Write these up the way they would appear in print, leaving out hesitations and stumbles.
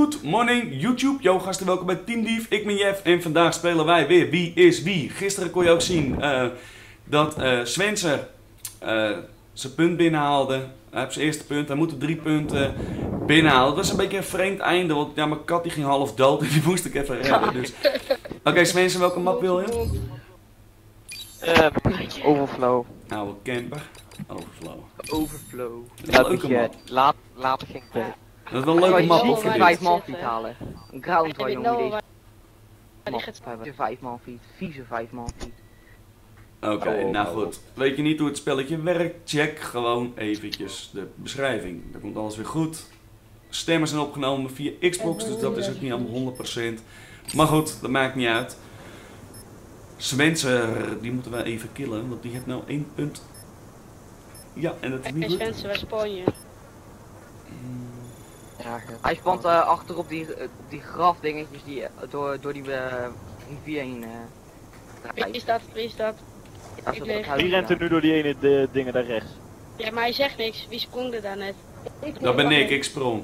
Good morning YouTube, yo gasten, welkom bij Team Dief. Ik ben Jeff en vandaag spelen wij weer Wie is Wie. Gisteren kon je ook zien dat Swenser zijn punt binnenhaalde. Hij heeft zijn eerste punt, hij moet er 3 punten binnenhalen. Dat was een beetje een vreemd einde, want ja, mijn kat die ging half dood en die moest ik even redden. Dus. Oké, Swenser, welke map wil je? Overflow. Oude camper. Overflow. Overflow. Ja, leuke map. Later ging ik Dat is wel een leuke map, of voor dit? 5 man feet halen. Een ground waar jongen deze Die map gaat hebben. 5 man feet. Vieze 5 man feet. Oké, nou goed. Weet je niet hoe het spelletje werkt? Check gewoon eventjes de beschrijving. Dan komt alles weer goed. Stemmen zijn opgenomen via Xbox, dus dat is ook niet allemaal 100%. Maar goed, dat maakt niet uit. Swenser, die moeten we even killen, want die heeft nou 1 punt. Ja, en dat is niet En goed. Swensen, waar spawn je? Hij spant achter op die grafdingetjes die door die rivier heen rijden. Wie staat? Wie staat? Ja, Ik zo leeg. dat Wie rent er nu door die ene dingen daar rechts? Ja, maar hij zegt niks. Wie sprong er daar net? Dat ben ik sprong.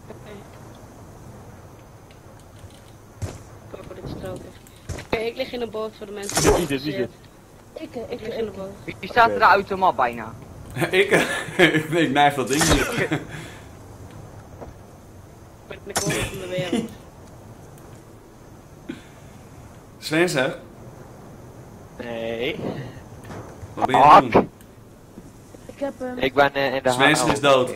Oké. Voor dit strook. Oké, ik lig in de boot voor de mensen. Wie is dit? Ik lig in de boot. Wie staat er uit de map bijna? ik knijf dat ding niet. Ik ben de koning van de wereld. Swenser, Nee. wat ben je aan het doen? Ik heb hem. Ik ben in de Swenser is dood.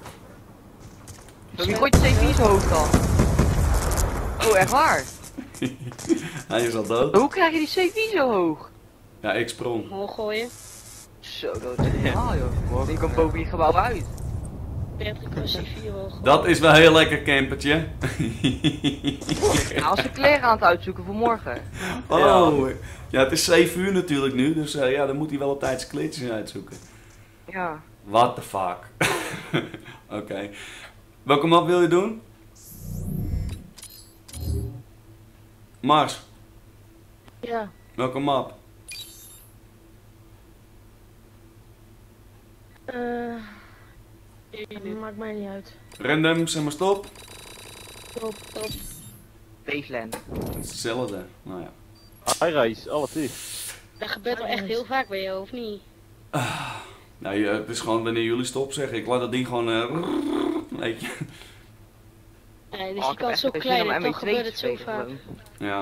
Wie gooit de CV zo hoog dan? Oh, echt waar? Hij is al dood. Hoe krijg je die CV zo hoog? Ja, ik sprong. Hol gooien. Zo, dat is normaal joh. Die komt boven die gebouw uit. Patrick was C4 hoog. Dat is wel heel lekker campertje. Nou, als ze kleren aan het uitzoeken voor morgen. Oh, ja, het is 7 uur natuurlijk nu, dus ja, dan moet hij wel op tijd zijn kleedjes uitzoeken. Ja. What the fuck. Oké. Welke map wil je doen? Mars, Ja. welke map? Maakt mij niet uit. Random, zeg maar stop. Top. Baseland. Het is hetzelfde. Nou ja. Hi-Rise, oh wat is. Dat gebeurt wel echt heel vaak bij jou, of niet? Nou, het is gewoon wanneer jullie stop zeggen. Ik laat dat ding gewoon... weet je. Nee, dus Oh, je ik heb kan echt zo geen klein zin om en toch ME2 gebeurt te het zo spelen vaak. gewoon. Ja.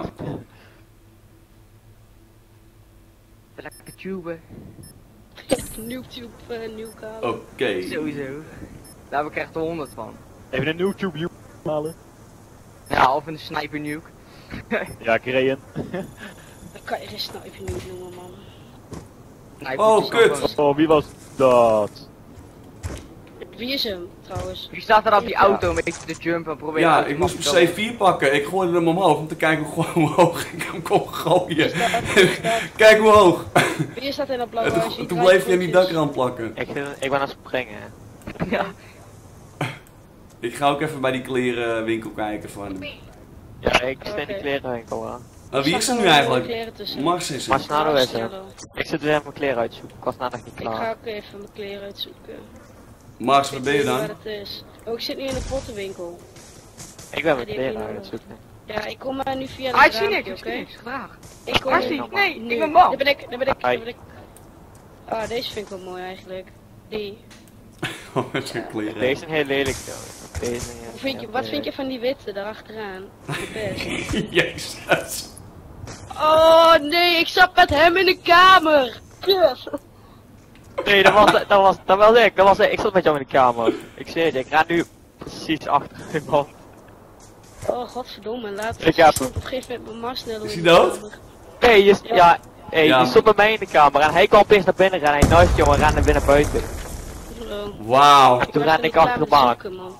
Lekker tuben. Newtube, nieuwkamer. Oké. Sowieso. Daar heb ik echt 100 van. Even een YouTube halen. Ja, of een sniper nuke. Ja, Krayen. Dan kan je geen sniper niet noemen, man. Sniper Oh, is kut. gewoon- Oh, wie was dat? Wie is hem, trouwens? Wie staat er op die auto een beetje te jumpen en proberen Ja, uit de ik map moest te mijn komen? C4 pakken. Ik gooide hem omhoog om te kijken hoe hoog ik hem kon gooien. Wie staat? Kijk hoe hoog. Wie staat in dat blauwe En huis? Wie toen draait bleef hij aan die rondjes? dakrand plakken. Ik ben aan het springen. Ja. Ik ga ook even bij die klerenwinkel kijken van... Ja, ik zit in Oké. die klerenwinkel aan. Wie Ik is zag er nu wel eigenlijk? kleren tussen. Mars is Mars het. Nado is er. Hallo. Ik zit weer even mijn kleren uit te zoeken. Ik was namelijk niet Ik ga klaar. ook even mijn kleren uitzoeken. Mars, Ik wat weet ben je niet waar dan? het is. Oh, ik zit nu in de pottenwinkel. Ik ben mijn die heb je kleren aan nodig. het zoeken. Ja, ik kom nu via de Ah, ik zie raampje, niks, ik oké? zie niks. Graag. Ik kom Waar nu. zie ik? Nee, Nu. ik ben bang. Daar ben ik, daar ben ik, daar Hi. ben ik. Ah, deze vind ik wel mooi eigenlijk. Die. Oh, met zijn kleren. Deze is heel lelijk joh. Deze Wat vind je van die witte daarachteraan? De best. Jezus. Oh nee, ik zat met hem in de kamer. Kut. Nee, dat was ik. Ik zat met jou in de kamer. Ik zweer je, ik ga nu precies achter je man. Oh godverdomme, laat Ik heb hem. op een gegeven moment mijn Mars sneller Is in hij de dood? kamer. Nee, Ja. Ja. die stond bij mij in de kamer en hij kwam opeens naar binnen rennen. Hij knifte jongen, rende weer naar buiten. Wauw. Toen was ren er ik niet achter de klaar met bank. zoeken, man.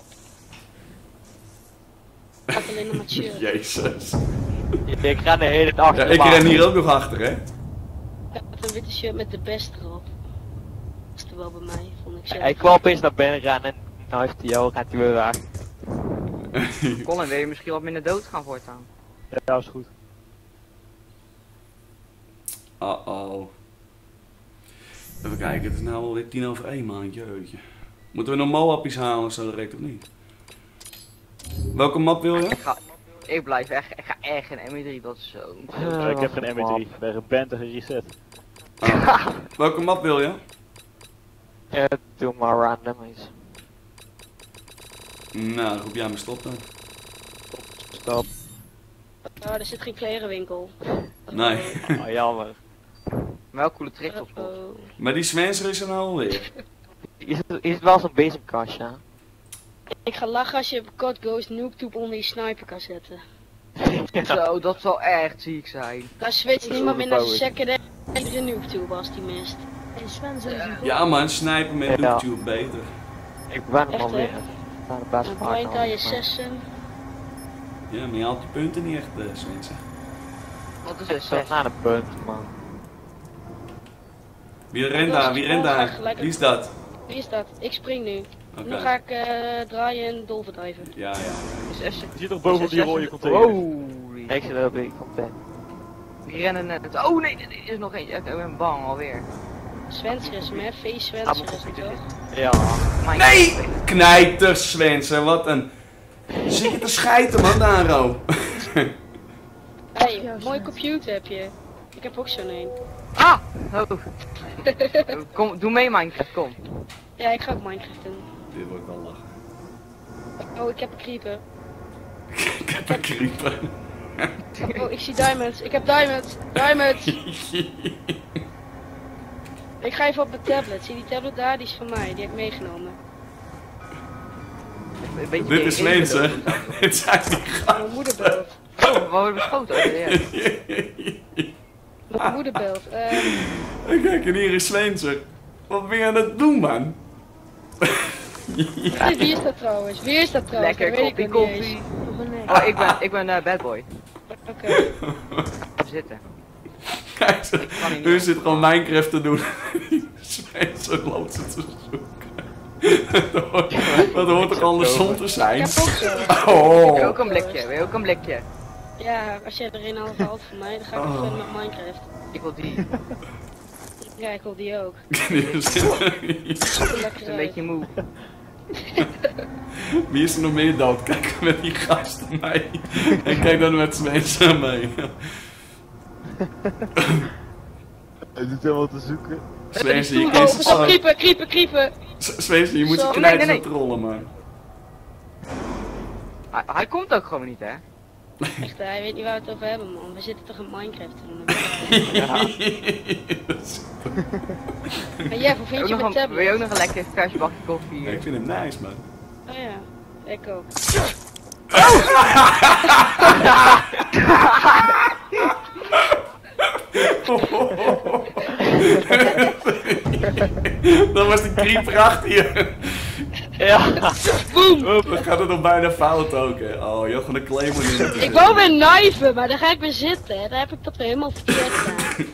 Ik had alleen nog maar chill. Jezus. Ik ren de hele dag achter Ja, de ik bank. ren hier ook nog achter, hè? Ik had een witte shirt met de best erop. Dat is er wel bij mij, vond ik zelf. Hij kwam opeens naar binnen rennen en knifte jou, rent hij weer weg. Colin, wil je misschien wat minder dood gaan voortaan? Ja, is goed. Uh-oh. Even kijken, het is nou alweer 1:50 maandje, jeetje. Moeten we nog Moabjes halen zo direct of niet? Welke map wil je? Ik blijf echt, ik ga echt geen ME3, dat is zo. Ik heb geen ME3. Ik ben geband en gereset. Welke map wil je? Ja, doe maar random eens. Nou, dan roep jij me stop dan. Stop. Oh, er zit geen klerenwinkel. Nee. Oh, jammer. Wel coole trick op. Oh. Maar die Swenser is er nou alweer. Is het wel zo'n bezemkastje? Hè? Ik ga lachen als je God Ghost Noobtube onder je sniper kan zetten. Zo, dat zal echt ziek zijn. Daar switcht niemand meer naar zijn secondary Noobtube als die mist. En Sven is een Ja man, snipen met Ja. YouTube beter. Ik ben hem Echt, alweer. hè? Naar de beste Dan brengt hij je sessen. Ja, maar je haalt die punten niet echt, Swenser. Wat is Ik het? ben naar de punt, man. Wie rent daar? Wie rent daar? Wie is dat? Wie is dat? Ik spring nu. Oké. Nu ga ik draaien en dolverdrijven. Ja, ja. Je Je zit nog boven op die rode container. Holy. Ik zit op die content. Die rennen net. Oh nee, er is nog eentje. Ik ben bang alweer. Swenserisme, hè? Face-Swenserisme toch? Ja. Mijn Nee! Knijter Swenser, wat een... Zit je te schijten man, Daro? Hey, mooie computer heb je. Ik heb ook zo'n een. Ah! Oh. Kom, doe mee Minecraft, kom. Ja, ik ga ook Minecraft doen. Dit wordt wel lachen. Oh, ik heb een creeper. Ik heb een creeper. Oh, ik zie diamonds. Ik heb diamonds. Diamonds. Ik ga even op mijn tablet. Zie die tablet daar? Die is van mij. Die heb ik meegenomen. Een beetje Dit is Swenser. Dit zijn die Mijn moeder belt. Oh, we worden beschoten. Oh, ja. Mijn moeder belt. Kijk, en hier is Swenser. Wat ben je aan het doen, man? Wie is dat trouwens? Wie is dat trouwens? Lekker, Dat weet ik koffie, nog niet koffie. eens. Oh, ik ben bad boy. Oké. Ga zitten. Kijk, nu zit gewoon Minecraft te doen. Swenser loopt ze te zoeken. Dat hoort toch andersom te Ik zijn? heb ook zo. Wil je Oh. ook een blikje? Wil je ook een blikje? Ja, als jij er een half haalt voor mij, dan ga ik Oh. verder met Minecraft. Ik wil die. Ja, ik wil die ook. Die Ziet er Het lekker is een uit. beetje moe. Wie is er nog meer dood? Kijk met die gasten mee. En kijk dan met Swenser mee. Hij doet helemaal te zoeken. Swenser, je Oh, kent pas op, creeper. Swenser, je moet Zo. je knijpen Nee, met trollen, man. Hij komt ook gewoon niet, hè? Echt, hij weet niet waar we het over hebben, man. We zitten toch in Minecraft te doen. En Jeff, hoe vind je mijn Wil je ook tablet? nog een lekker versje bakje koffie? Ja, ik vind hem nice, man. Oh ja, ik ook. Dat was die creeper achter je. Ja. Dan gaat het nog bijna fout ook, hè. Oh, je had gewoon een claymore in moeten Ik wou weer knijven, maar dan ga ik weer zitten. Hè. Daar heb ik dat weer helemaal verkeerd gedaan.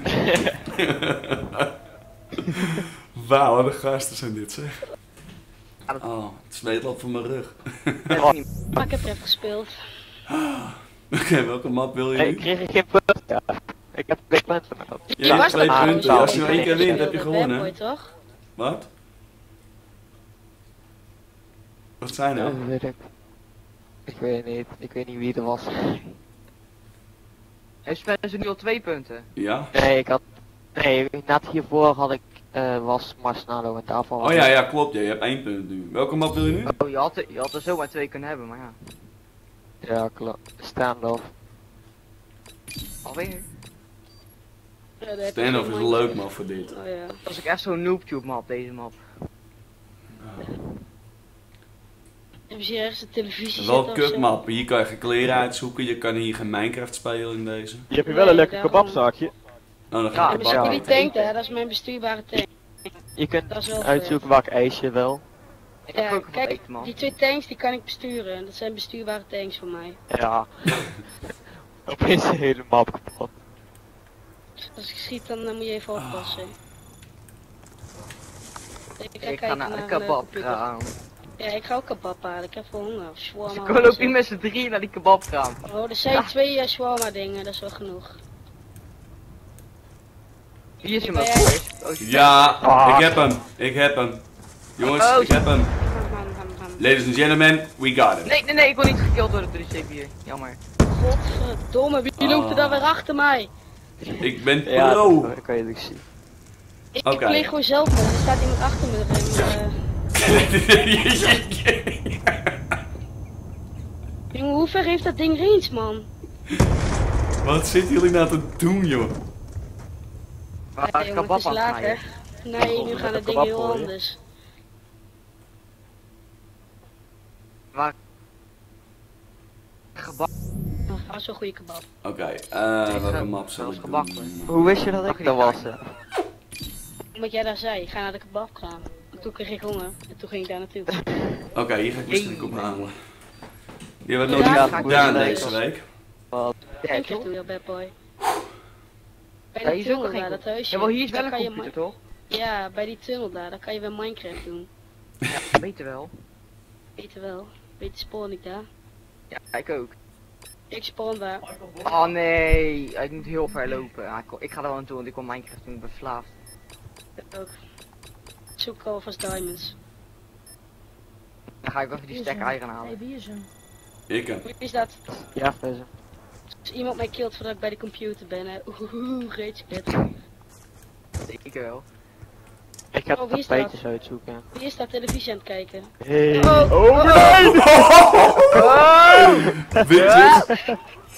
Wauw, wat een gasten zijn dit, zeg. Oh, het zweet loopt van mijn rug. Maar ik heb er even gespeeld. Oké, welke map wil je Ik nu? kreeg geen punt. Ja. Ik heb 2 punten. Ja, Wie was 2 dat punten. trouwens? Als je nog 1 keer wint, heb je Dat gewonnen. Bad Boy, toch? Wat? Wat zijn er? Weet ik. Ik weet niet. Ik weet niet wie er was. Heeft Spencer nu al 2 punten? Ja? Nee, ik had... Nee, net hiervoor had ik... was Marshmallow en daarvoor had Oh ja, ik- ja, klopt. Ja, je hebt 1 punt nu. Welke map wil je nu? Oh, je had er zomaar 2 kunnen hebben, maar ja. Ja, klopt. Standoff. Alweer? Ja, daar heb je Standoff is geen een leuk Minecraft. map voor dit. Oh ja. Dat is ook echt zo'n noobtube map, deze map. Heb je ergens een televisie Wel zitten of zo? kutmap. Hier kan je geen kleren uitzoeken. Je kan hier geen Minecraft spelen in deze. Je hebt hier wel een lekker kebabzaakje. Oh, dan Ja, ga Ja, ik maar de zie bak je die tank daar? Dat is mijn bestuurbare tank. Je kunt Dat is wel uitzoeken welk ijsje je wil. Ik heb Ja, ook kijk, gekeken, man. die 2 tanks die kan ik besturen. Dat zijn bestuurbare tanks voor mij. Ja. Opeens de hele map kapot. Als ik schiet, dan moet je even oppassen. Ik Ik kijken ga naar de een kebabkraam. Ja, ik ga ook kebab halen. Ik heb wel honger. Ze Shawarma. komen ook niet met z'n drieën naar die kebabkraam. Oh, er zijn 2 shawarma dingen. Dat is wel genoeg. Hier is hem Ben ook jij- geweest. Oh, Ja, Ah. ik heb hem. Ik heb hem. Jongens, Oh, ik heb hem. Ham, ham, ham, ham. Ladies and gentlemen, we got it. Nee, ik wil niet gekilld worden door de C4. Jammer. Godverdomme, wie loopt er dan weer achter mij? Ik ben Ja, pro. dat kan je ook zien. Ik Oké. pleeg gewoon zelfmoord, er staat iemand achter me. Jongen, hoe ver heeft dat ding range, man? Wat zitten jullie nou te doen, joh? Waar Ja, is jongen, het kebab is aan het laat, hè? snijden? Nee, nu met gaat een het ding kebab heel gooien. anders. Waar? Gebak. Oh, dat was wel een goede kebab. Oké, welke map zal dat ik is gebakken. doen? Hoe wist je dat Mag ik dat niet was? kijken. Omdat jij daar zei, ga naar de kebabkraam. En toen kreeg ik honger en toen ging ik daar naartoe. Oké, hier ga ik mijn strik op halen. Die hebben we Ja, nog ga niet ik gedaan doen. deze week. Wat? Ja, En toch? doe je bad boy. Bij Ja, die hier is ook tunnel nog daar, geen dat huisje. Ja, wel hier is wel daar een kan je computer, toch? Ja, bij die tunnel daar kan je weer Minecraft doen. Ja, beter wel. Weet je wel. Weet je spawn ik daar? Ja, ik ook. Ik spawn daar. Oh nee, ik moet heel ver lopen. Ja, ik ga er wel aan toe, want ik wil Minecraft doen, ik ben verslaafd. Ik ook. Zoek alvast diamonds. Dan ga ik even die stack eieren halen. Wie is hem? Ik Wie is dat? Ja, Frezen. Als iemand mij killt voordat ik bij de computer ben, hè. Rage quit. Ik wel. Ik ga Oh, wie is tapijtjes uitzoeken. Wie is daar televisie aan het kijken? Hey. Oh, Bitches.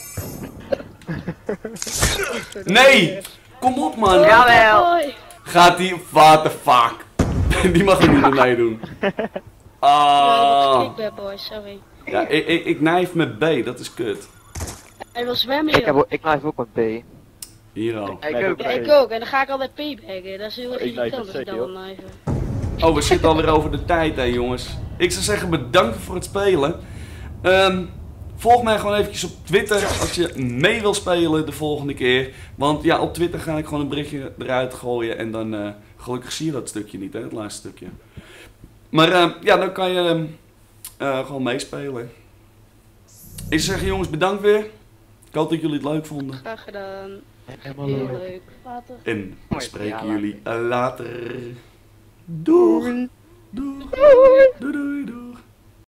Nee! Kom op, man! Jawel! Hoi! Gaat die... What the fuck? Die mag er niet meer meedoen. Ja, dat Ah. was ik bad boy, sorry. Ja, ik knijf met B, dat is kut. Hij wil zwemmen, joh. Ik knife ook met B. Hier al. Ik Nee, ook. Ja, ik ook. En dan ga ik altijd p-baggen. Dat is heel erg Ik knife irritant als ik het dat zeker, wil knijven. Oh, we zitten alweer over de tijd, hè, jongens. Ik zou zeggen, bedankt voor het spelen. Volg mij gewoon eventjes op Twitter als je mee wil spelen de volgende keer. Want ja, op Twitter ga ik gewoon een berichtje eruit gooien. En dan, gelukkig zie je dat stukje niet, hè, het laatste stukje. Maar ja, dan kan je gewoon meespelen. Ik zou zeggen, jongens, bedankt weer. Ik hoop dat jullie het leuk vonden. Graag gedaan. Helemaal Heel leuk. leuk. Later. En we Mooi, spreken ja, jullie later. Doeg! Doeg! Doei doei doeg!